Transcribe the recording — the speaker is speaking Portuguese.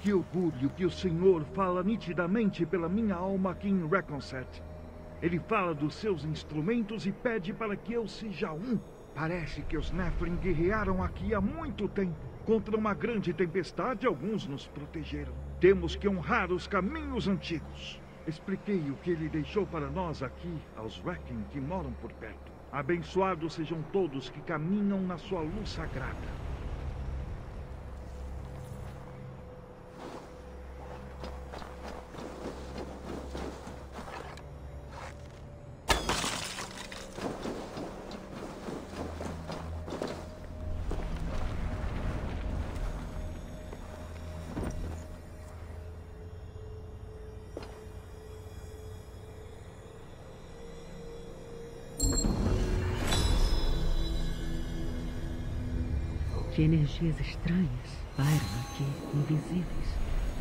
Que orgulho que o senhor fala nitidamente pela minha alma aqui em Reconset. Ele fala dos seus instrumentos e pede para que eu seja um. Parece que os Nephilim guerrearam aqui há muito tempo. Contra uma grande tempestade, alguns nos protegeram. Temos que honrar os caminhos antigos. Expliquei o que ele deixou para nós aqui, aos Wrecking que moram por perto. Abençoados sejam todos que caminham na sua luz sagrada. Que energias estranhas pairam aqui, invisíveis.